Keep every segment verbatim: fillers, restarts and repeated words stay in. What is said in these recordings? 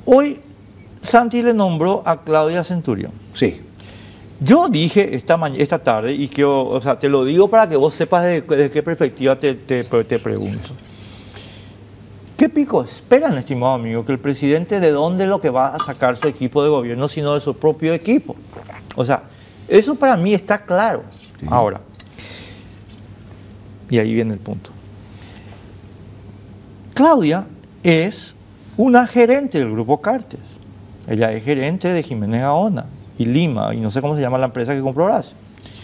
hoy Santi le nombró a Claudia Centurión. Sí. Yo dije esta, esta tarde, y que, o sea, te lo digo para que vos sepas de, de qué perspectiva te, te, te pregunto. ¿Qué pico esperan, estimado amigo, que el presidente de dónde es lo que va a sacar su equipo de gobierno, sino de su propio equipo? O sea, eso para mí está claro. Sí. Ahora, y ahí viene el punto. Claudia es una gerente del Grupo Cartes. Ella es gerente de Jiménez Gaona y Lima, y no sé cómo se llama la empresa que compró Horacio.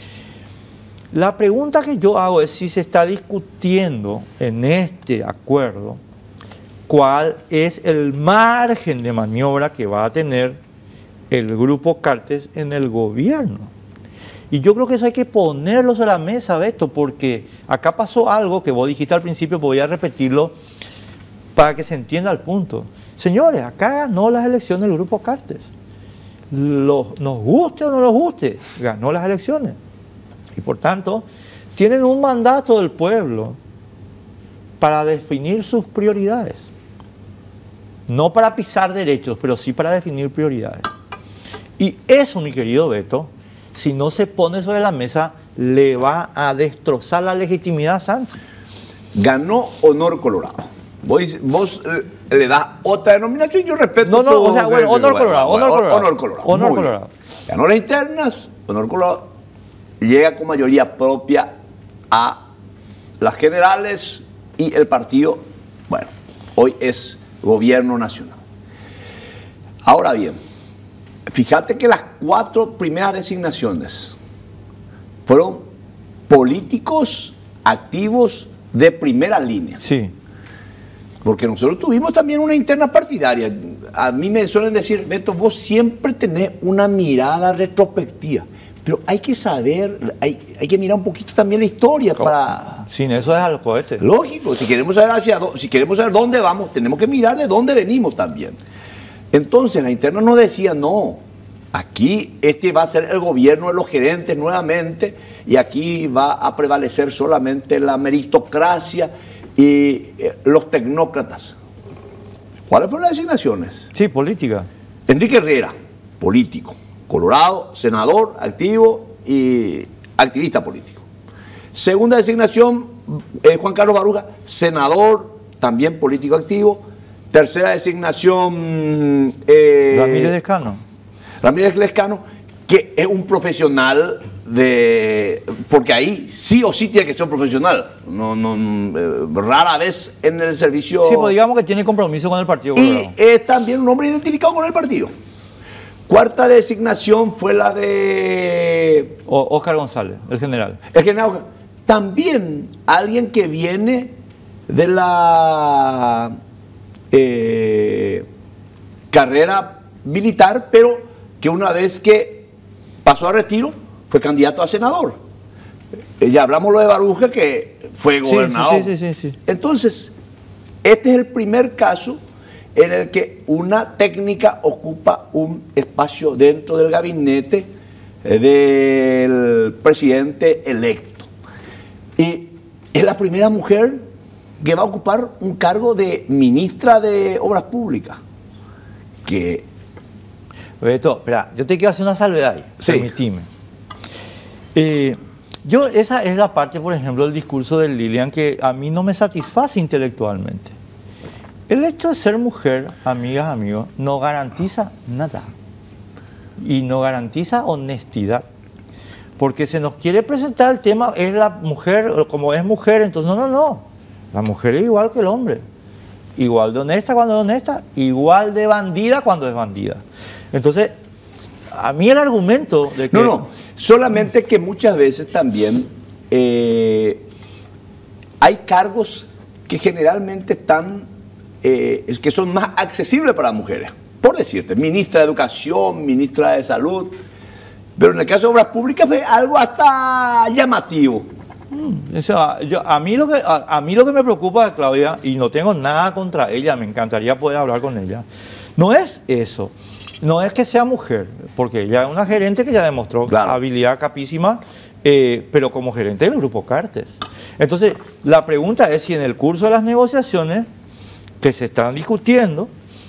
La pregunta que yo hago es si se está discutiendo en este acuerdo cuál es el margen de maniobra que va a tener el Grupo Cartes en el gobierno. Y yo creo que eso hay que ponerlo sobre la mesa, Beto, porque acá pasó algo que vos dijiste al principio, voy a repetirlo para que se entienda el punto. Señores, acá ganó las elecciones el Grupo Cartes. Los, nos guste o no nos guste, ganó las elecciones. Y por tanto, tienen un mandato del pueblo para definir sus prioridades. No para pisar derechos, pero sí para definir prioridades. Y eso, mi querido Beto, si no se pone sobre la mesa, le va a destrozar la legitimidad a Santi. Ganó Honor Colorado. Vos, vos eh, le das otra denominación y yo respeto. No, no, todo, o sea, bueno, Honor Colorado. Honor Colorado. Honor Colorado. Honor Colorado. Ganó las internas, Honor Colorado llega con mayoría propia a las generales y el partido, bueno, hoy es gobierno nacional. Ahora bien, fíjate que las cuatro primeras designaciones fueron políticos activos de primera línea. Sí. Porque nosotros tuvimos también una interna partidaria. A mí me suelen decir, Beto, vos siempre tenés una mirada retrospectiva. Pero hay que saber, hay, hay que mirar un poquito también la historia para... Sin eso es al cohete. Lógico, si queremos saber hacia dónde, si queremos saber dónde vamos, tenemos que mirar de dónde venimos también. Entonces la interna nos decía, no, aquí este va a ser el gobierno de los gerentes nuevamente y aquí va a prevalecer solamente la meritocracia y eh, los tecnócratas. ¿Cuáles fueron las designaciones? Sí, política. Enrique Herrera, político. Colorado, senador, activo y activista político. Segunda designación, eh, Juan Carlos Baruja, senador, también político activo. Tercera designación... Eh, Ramírez Lescano. Ramírez Lescano, que es un profesional de... Porque ahí sí o sí tiene que ser un profesional. No, no, eh, rara vez en el servicio... Sí, pues digamos que tiene compromiso con el partido. Y Colorado. Es también un hombre identificado con el partido. Cuarta designación fue la de... O, Oscar González, el general. El general. También alguien que viene de la eh, carrera militar, pero que una vez que pasó a retiro, fue candidato a senador. Eh, ya hablamos lo de Baruja, que fue gobernador. Sí, sí, sí, sí, sí. Entonces, este es el primer caso en el que una técnica ocupa un espacio dentro del gabinete del presidente electo. Y es la primera mujer que va a ocupar un cargo de ministra de Obras Públicas. Que... Beto, espera, yo te quiero hacer una salvedad ahí, sí. Permitime. Eh, yo, esa es la parte, por ejemplo, del discurso de Lilian que a mí no me satisface intelectualmente. El hecho de ser mujer, amigas, amigos, no garantiza nada. Y no garantiza honestidad. Porque se nos quiere presentar el tema, es la mujer, como es mujer, entonces no, no, no. La mujer es igual que el hombre. Igual de honesta cuando es honesta, igual de bandida cuando es bandida. Entonces, a mí el argumento de que... No, no, solamente que muchas veces también eh, hay cargos que generalmente están... Eh, es que son más accesibles para mujeres, por decirte, ministra de Educación, ministra de Salud, pero en el caso de Obras Públicas es algo hasta llamativo. Mm, o sea, yo, a, mí lo que, a, a mí lo que me preocupa de Claudia, y no tengo nada contra ella, me encantaría poder hablar con ella, no es eso, no es que sea mujer, porque ella es una gerente que ya demostró claro. habilidad capísima, eh, pero como gerente del Grupo Cartes. Entonces, la pregunta es si en el curso de las negociaciones que se están discutiendo,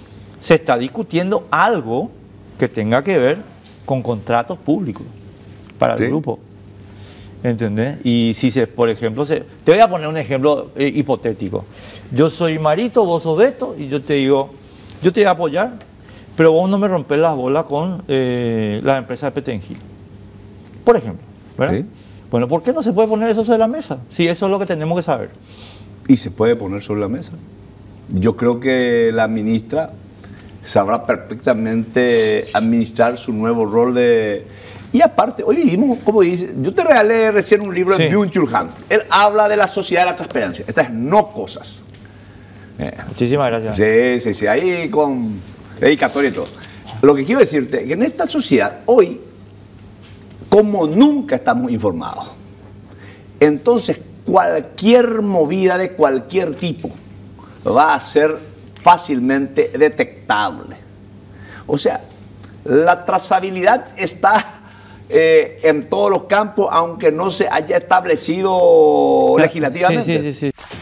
se está discutiendo algo que tenga que ver con contratos públicos para el Sí. grupo. ¿Entendés? Y si se, por ejemplo, se, te voy a poner un ejemplo eh, hipotético. Yo soy Marito, vos sos Beto, y yo te digo, yo te voy a apoyar, pero vos no me rompes las bolas con eh, la empresa de Petengil. Por ejemplo, ¿verdad? Sí. Bueno, ¿por qué no se puede poner eso sobre la mesa? Si eso es lo que tenemos que saber. Y se puede poner sobre la mesa. Yo creo que la ministra sabrá perfectamente administrar su nuevo rol de... Y aparte, hoy vivimos, como dice, yo te regalé recién un libro Sí. de Byung-Chul Han. Él habla de la sociedad de la transparencia. Estas no cosas. Eh, Muchísimas gracias. Sí, sí, sí, ahí con dedicatoria y todo. Lo que quiero decirte es que en esta sociedad, hoy, como nunca estamos informados, entonces cualquier movida de cualquier tipo va a ser fácilmente detectable. O sea, la trazabilidad está eh, en todos los campos, aunque no se haya establecido legislativamente. Sí, sí, sí, sí.